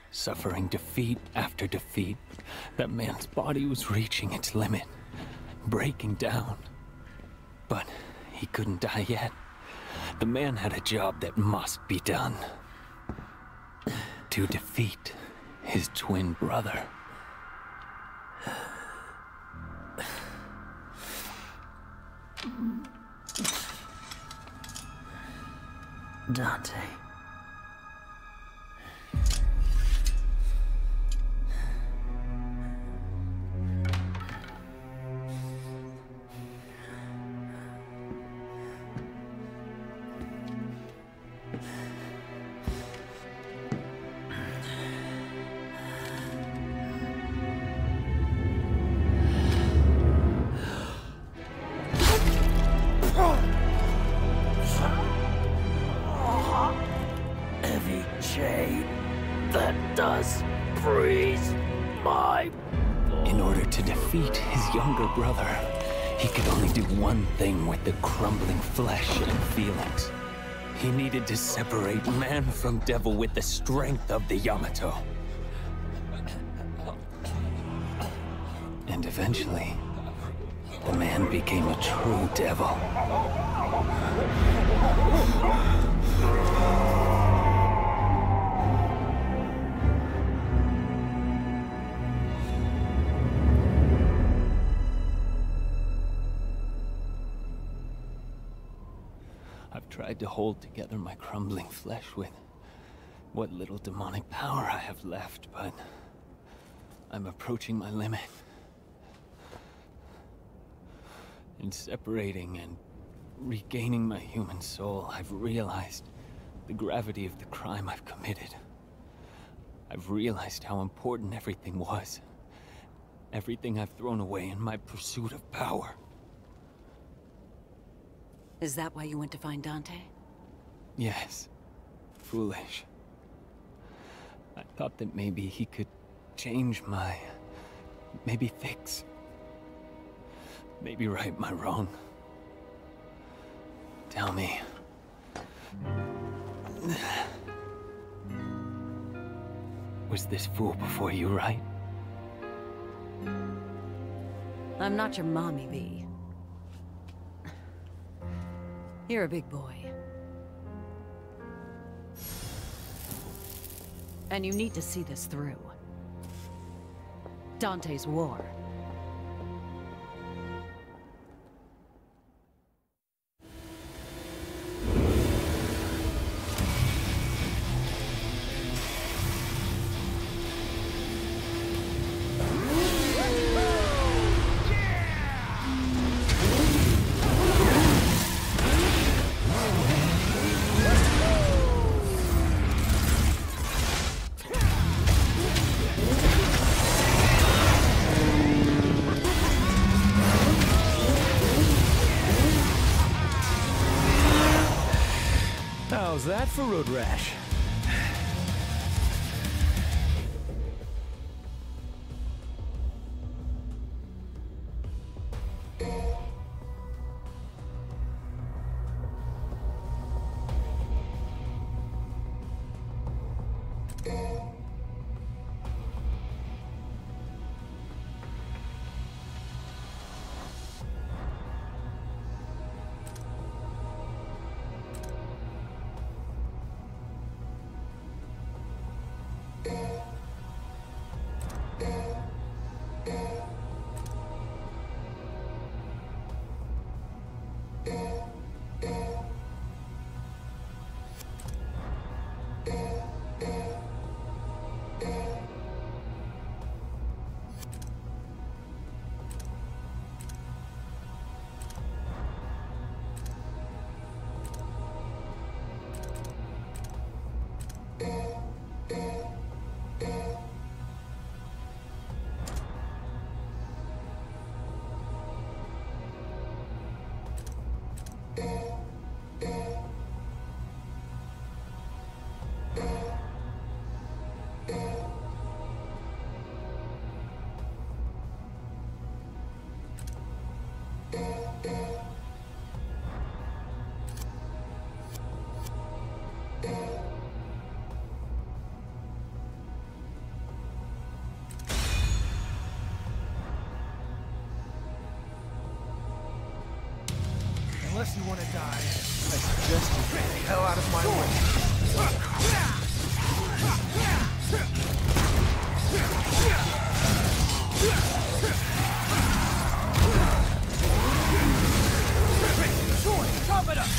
suffering defeat after defeat. That man's body was reaching its limit, breaking down. But he couldn't die yet. The man had a job that must be done. To defeat his twin brother. Dante. Heavy chain that does freeze my... In order to defeat his younger brother, he could only do one thing with the crumbling flesh and feelings. He needed to separate man from devil with the strength of the Yamato. And eventually, the man became a true devil. I've tried to hold together my crumbling flesh with what little demonic power I have left, but I'm approaching my limit. In separating and regaining my human soul, I've realized the gravity of the crime I've committed. I've realized how important everything was. Everything I've thrown away in my pursuit of power. Is that why you went to find Dante? Yes. Foolish. I thought that maybe he could change maybe fix... maybe right my wrong. Tell me. Was this fool before you, right? I'm not your mommy, V. You're a big boy. And you need to see this through. Dante's war. How's that for road rash? Unless you want to die, I suggest you get the hell out of my way. Chop it up!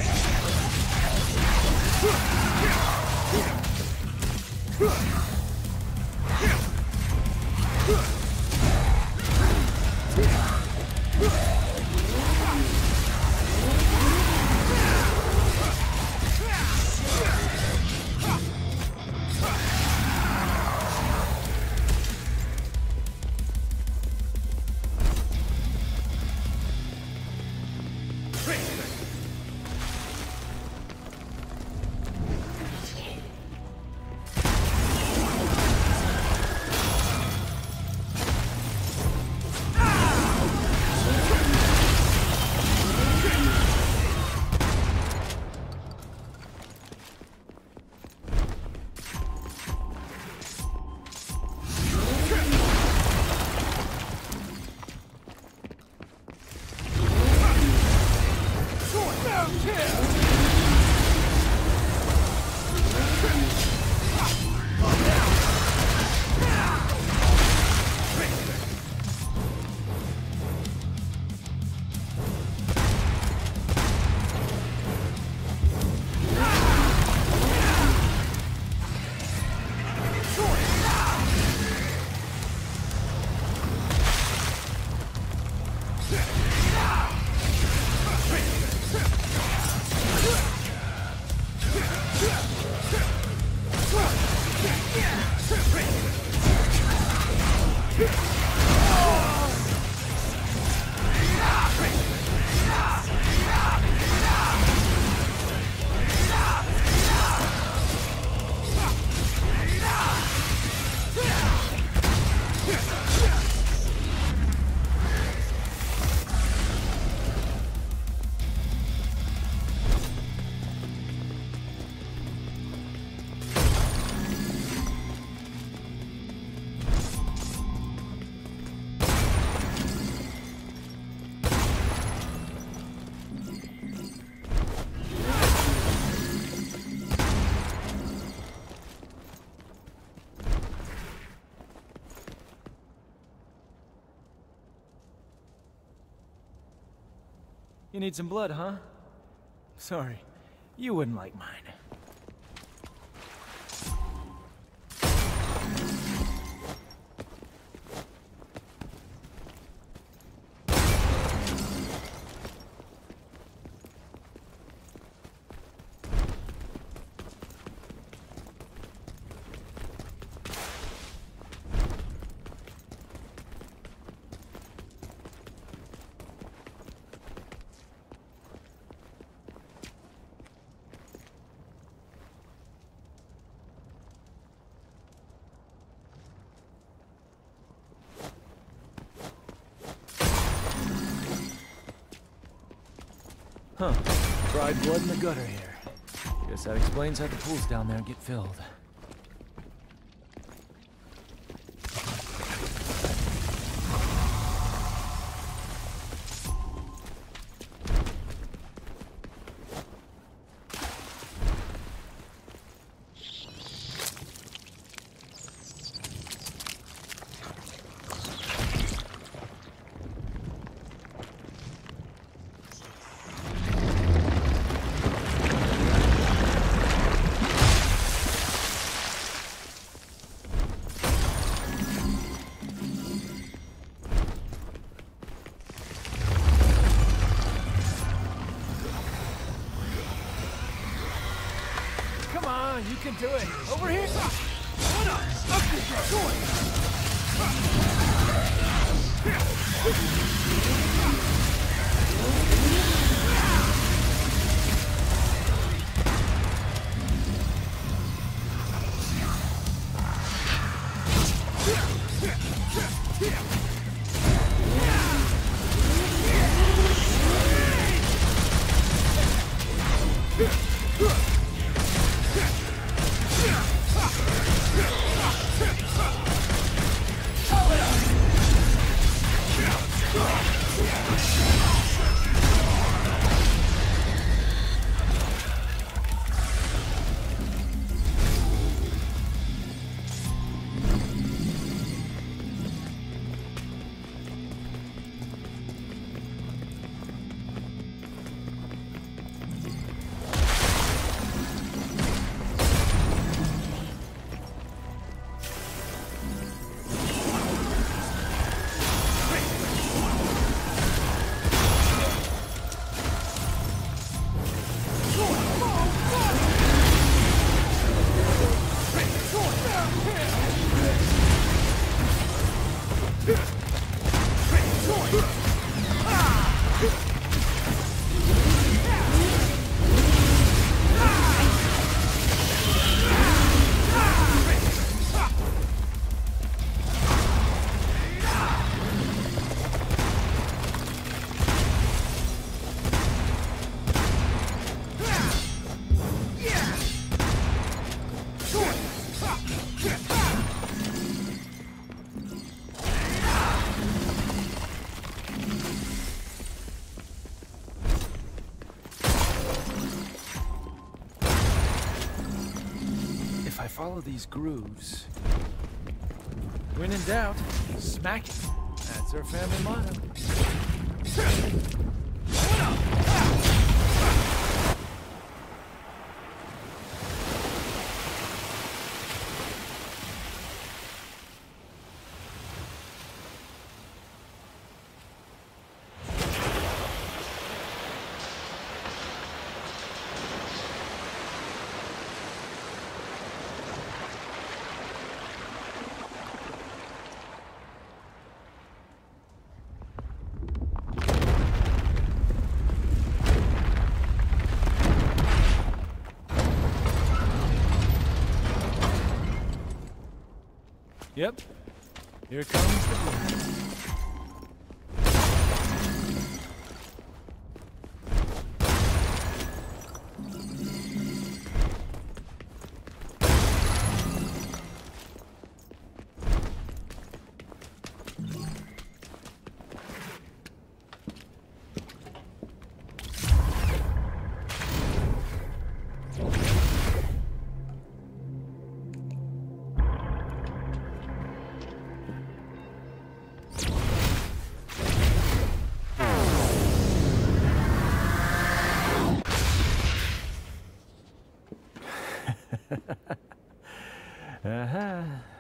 You need some blood, huh? Sorry, you wouldn't like mine. Huh. Dried blood in the gutter here. Guess that explains how the pools down there get filled. You can do it. Over here. What up? Up with your sword. I follow these grooves. When in doubt, smack it. That's our family motto. Yep. Here comes the blood. Uh-huh.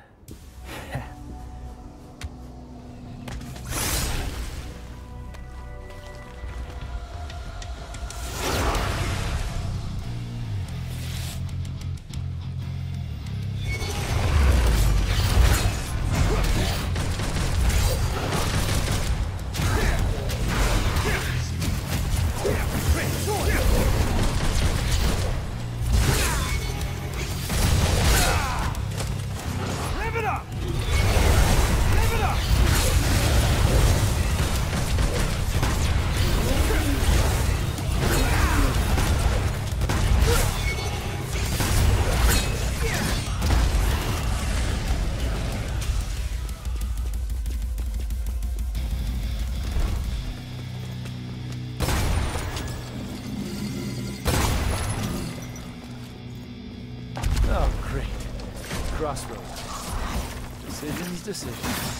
Oh, great. Crossroads. Decisions.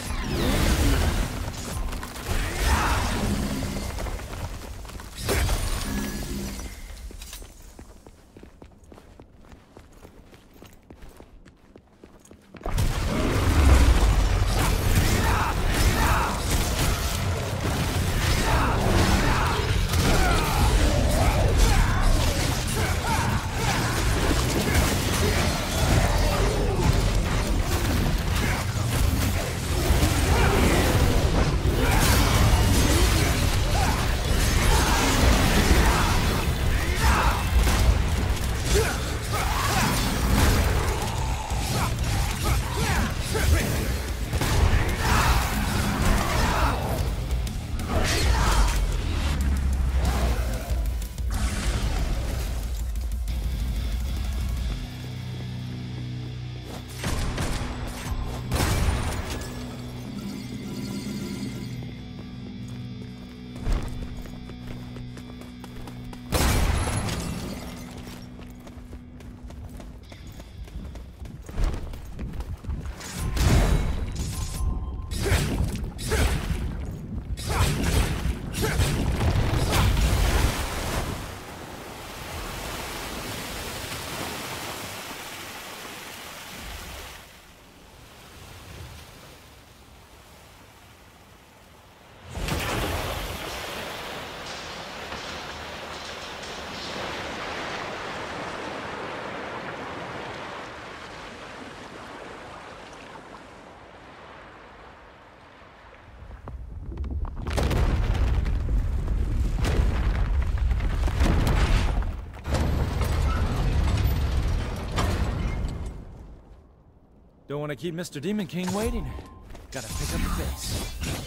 Don't want to keep Mr. Demon King waiting. Gotta pick up the pace.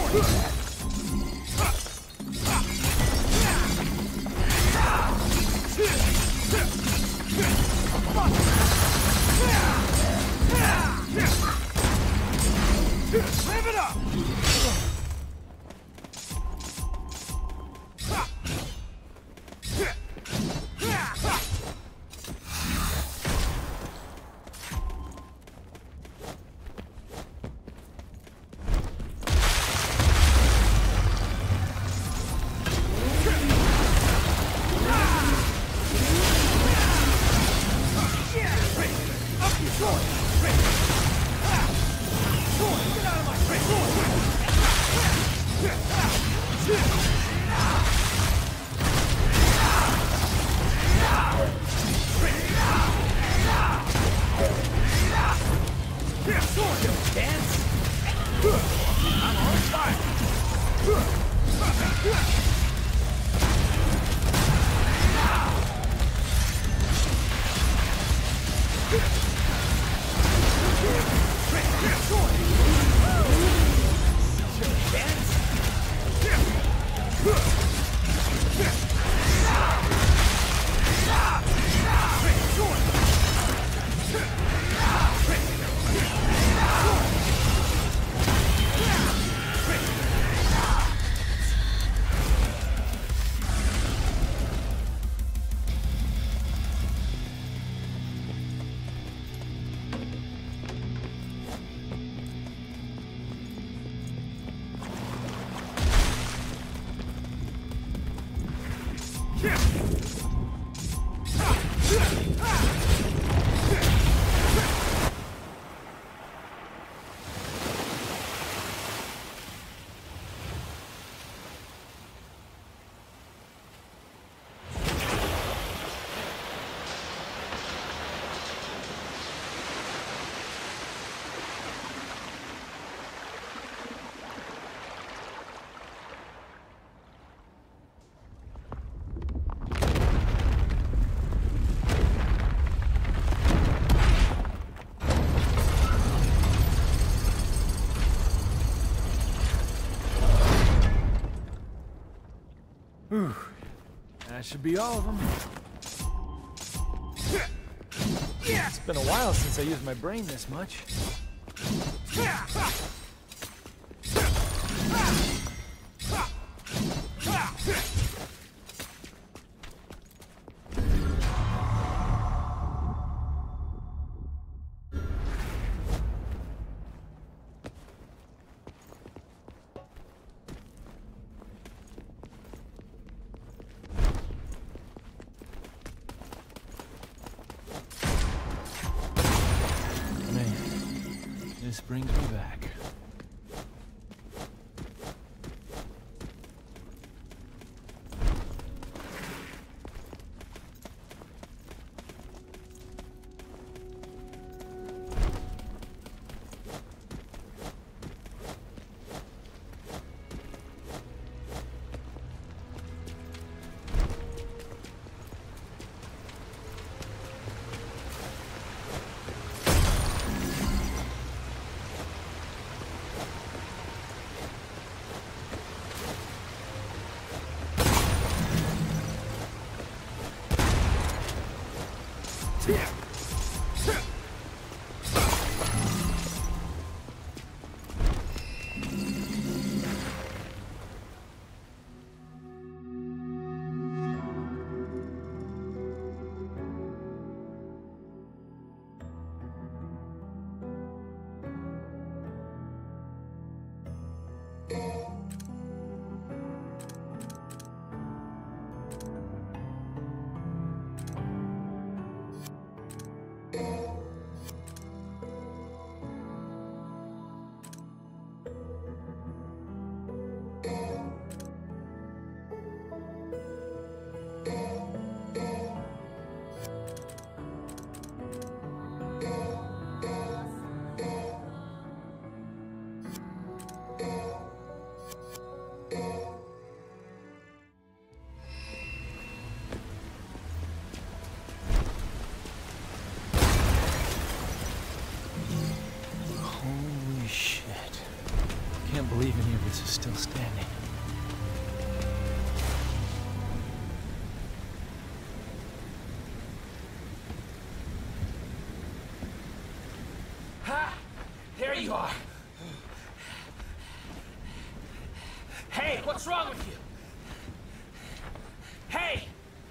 Live it up! Whew. That should be all of them. It's been a while since I used my brain this much. This brings me back. believe any of this is still standing. Ha! There you are! Hey, what's wrong with you? Hey!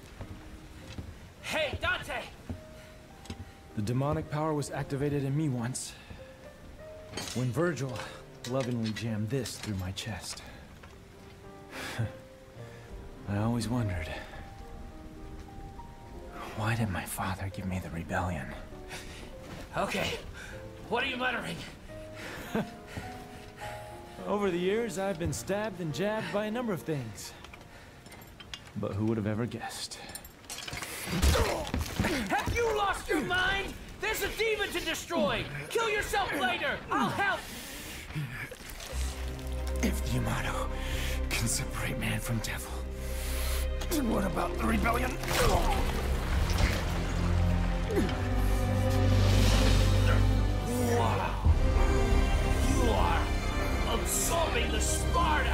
Hey, Dante! The demonic power was activated in me once, when Virgil lovingly jammed this through my chest. I always wondered, why did my father give me the rebellion? Okay, what are you muttering? Over the years, I've been stabbed and jabbed by a number of things. But who would have ever guessed? Have you lost your mind? There's a demon to destroy! Kill yourself later! I'll help! If Yamato can separate man from devil, then what about the rebellion? Wow! You are absorbing the Sparta!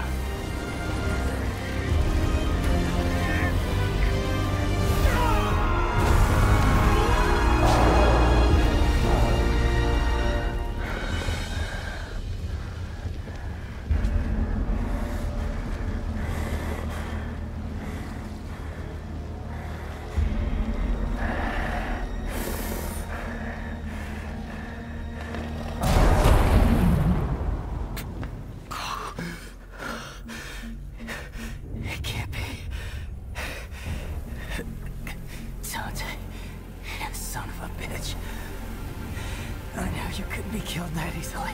Dante, you son of a bitch. I knew you couldn't be killed that easily.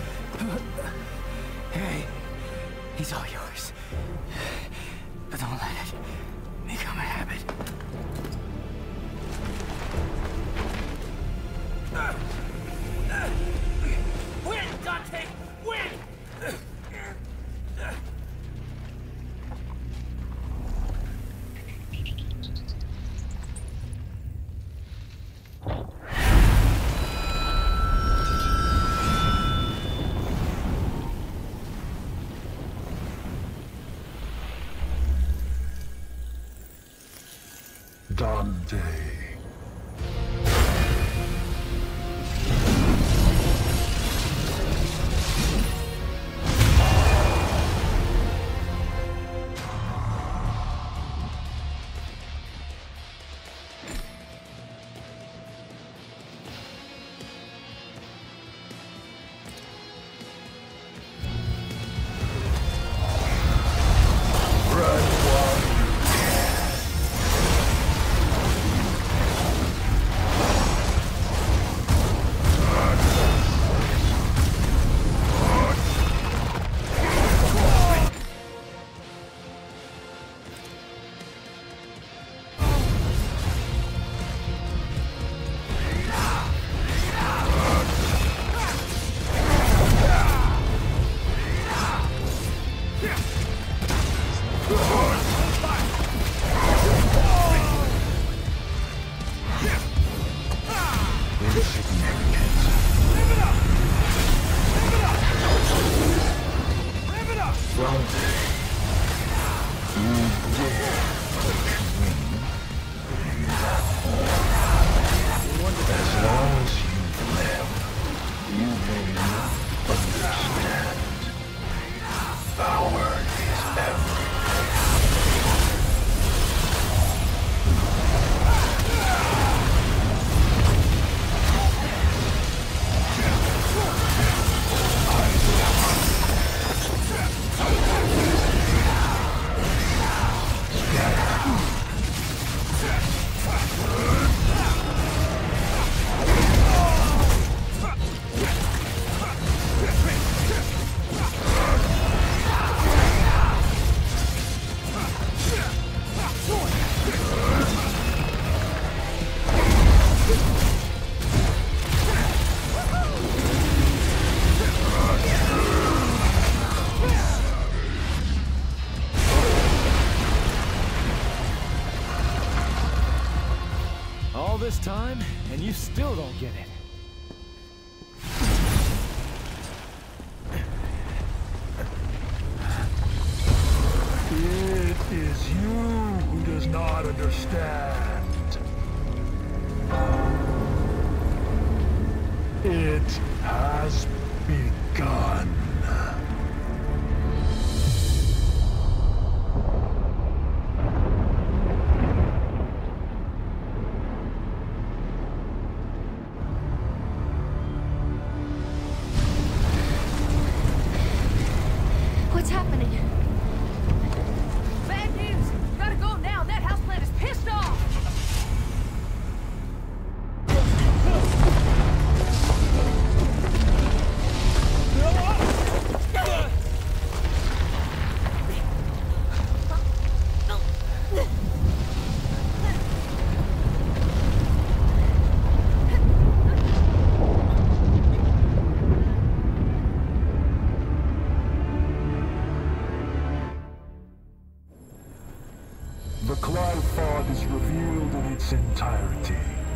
Hey, he's all yours. But don't let it become a habit. Win, Dante! Win! Dante. This time, and you still don't get it. understand. It has begun. What's happening? Bad news! Gotta go now! That houseplant is pissed off! The cloud fog is revealed in its entirety.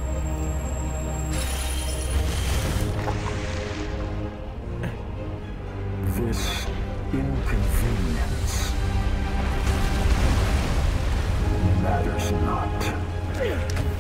This inconvenience matters not.